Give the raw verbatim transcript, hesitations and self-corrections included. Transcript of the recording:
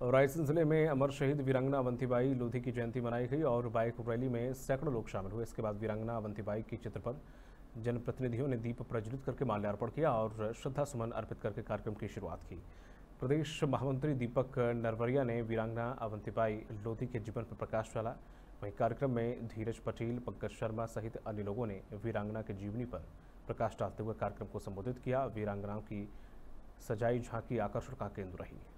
रायसेन जिले में अमर शहीद वीरांगना अवंतीबाई लोधी की जयंती मनाई गई और बाइक रैली में सैकड़ों लोग शामिल हुए। इसके बाद वीरांगना अवंतीबाई के चित्र पर जनप्रतिनिधियों ने दीप प्रज्वलित करके माल्यार्पण किया और श्रद्धा सुमन अर्पित करके कार्यक्रम की शुरुआत की। प्रदेश महामंत्री दीपक नरवरिया ने वीरांगना अवंतीबाई लोधी के जीवन पर प्रकाश डाला। वहीं कार्यक्रम में धीरज पटेल, पंकज शर्मा सहित अन्य लोगों ने वीरांगना के जीवनी पर प्रकाश डालते हुए कार्यक्रम को संबोधित किया। वीरांगनाओं की सजाई झांकी आकर्षण का केंद्र रही।